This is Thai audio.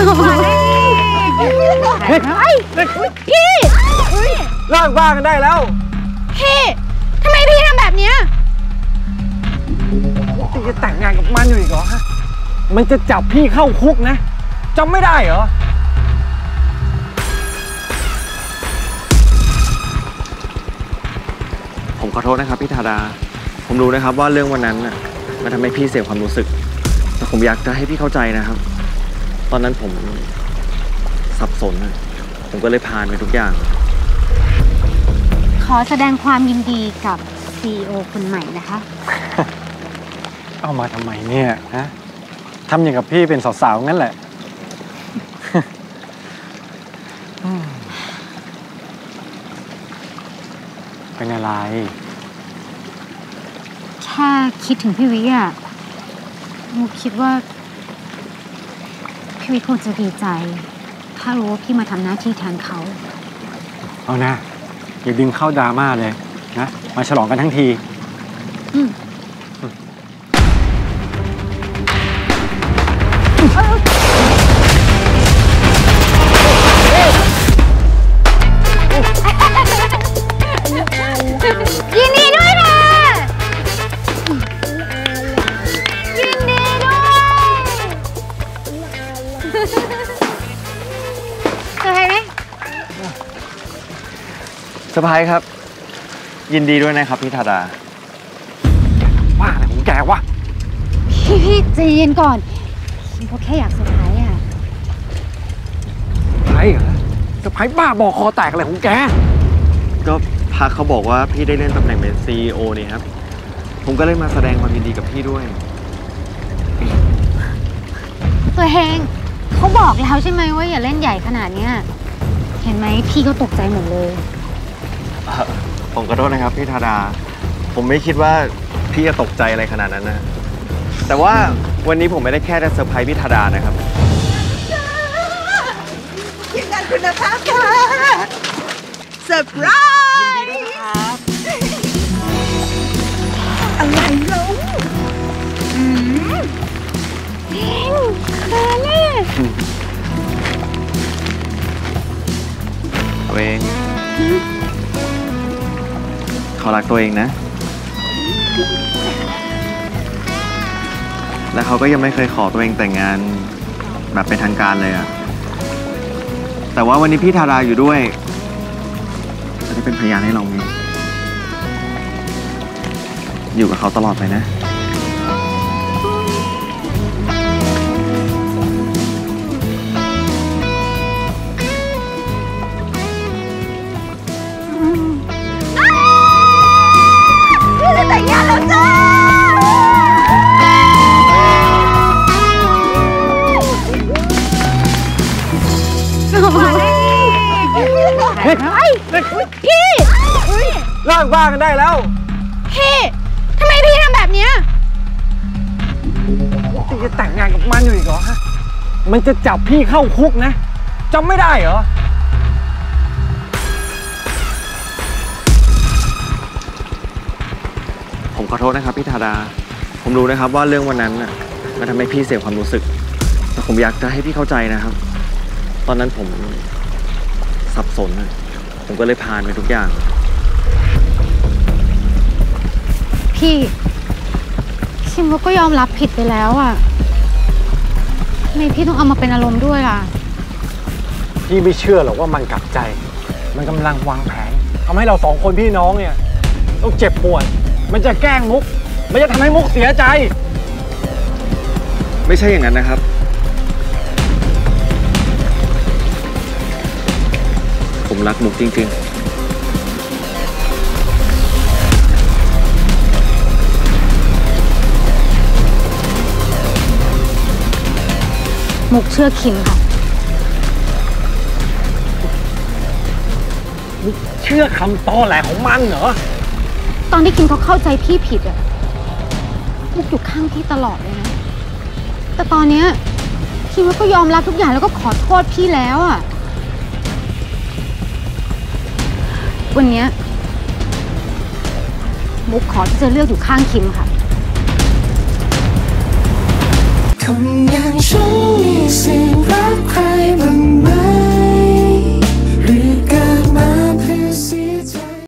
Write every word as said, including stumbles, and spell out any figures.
พี่เลิกบ้ากันได้แล้วพี่ทำไมพี่ทำแบบนี้พี่จะแต่งงานกับมันอยู่อีกเหรอฮะมันจะจับพี่เข้าคุกนะจำไม่ได้เหรอผมขอโทษนะครับพี่ธาดาผมรู้นะครับว่าเรื่องวันนั้นน่ะมันทำให้พี่เสียความรู้สึกแต่ผมอยากจะให้พี่เข้าใจนะครับตอนนั้นผมสับสนผมก็เลยผ่านไปทุกอย่างขอแสดงความยินดีกับ ซี อี โอ คนใหม่นะคะเอามาทำไมเนี่ยฮะทำอย่างกับพี่เป็นสาวๆงั้นแหละเป็นอะไรแค่คิดถึงพี่วิอ่ะมุกคิดว่าพี่วิคงจะดีใจถ้ารู้ว่าพี่มาทำหน้าที่แทนเขาเอานะอย่าดึงเข้าดราม่าเลยนะมาฉลองกันทั้งทีอืมยินดีด้วยนะยินดีด้วยเซอร์ไพรส์ไหมเซอร์ไพรส์ครับยินดีด้วยนะครับพี่ธาดาว่าอะไรของแกวะพี่พี่ใจเย็นก่อนพี่ก็แค่อยากเซอร์ไพรส์อ่ะเซอร์ไพรส์เหรอเซอร์ไพรส์บ้าบอคอแตกอะไรของแกก็พักเขาบอกว่าพี่ได้เล่นตำแหน่งเป็น ซี อี โอ นี่ครับผมก็เลยมาแสดงความยินดีกับพี่ด้วยตัวเฮงเขาบอกแล้วใช่ไหมว่าอย่าเล่นใหญ่ขนาดนี้เห็นไหมพี่ก็ตกใจหมดเลยผมขอโทษนะครับพี่ธาดาผมไม่คิดว่าพี่จะตกใจอะไรขนาดนั้นนะแต่ว่าวันนี้ผมไม่ได้แค่จะเซอร์ไพรส์พี่ธาดานะครับยังงานคุณภาพค่ะเซอร์ไพรส์อะไรเราอืมเฮงเขินเลยตัวเองเขารักตัวเองนะและเขาก็ยังไม่เคยขอตัวเองแต่งงานแบบเป็นทางการเลยอะแต่ว่าวันนี้พี่ธาดาอยู่ด้วยจะได้เป็นพยานให้เราไงอยู่กับเขาตลอดไปนะพี่จะแต่งงานแล้วจ้าเฮ้ยพี่เลิกบ้ากันได้แล้วพี่ทำไมพี่ทำแบบนี้พี่จะแต่งงานกับมันอยู่อีกเหรอฮะมันจะจับพี่เข้าคุกนะจำไม่ได้เหรอผมขอโทษนะครับพี่ธาดาผมรู้นะครับว่าเรื่องวันนั้นน่ะมันทำให้พี่เสียความรู้สึกแต่ผมอยากจะให้พี่เข้าใจนะครับตอนนั้นผมสับสนผมก็เลยผ่านไปทุกอย่างพี่คิมก็ยอมรับผิดไปแล้วอ่ะทำไมพี่ต้องเอามาเป็นอารมณ์ด้วยล่ะพี่ไม่เชื่อหรอกว่ามันกลับใจมันกำลังวางแผนทำให้เราสองคนพี่น้องเนี่ยต้องเจ็บปวดมันจะแกล้งมุกมันจะทำให้มุกเสียใจไม่ใช่อย่างนั้นนะครับผมรักมุกจริงๆมุกเชื่อคิมค่ะเชื่อคำตอแหลของมันเหรอตอนที่คิมเขาเข้าใจพี่ผิดอะมุกอยู่ข้างพี่ตลอดเลยนะแต่ตอนเนี้ยคิมก็ยอมรับทุกอย่างแล้วก็ขอโทษพี่แล้วอะวันนี้มุกขอที่จะเลือกอยู่ข้างคิมค่ะคนอย่างฉันมีสิ่งรัก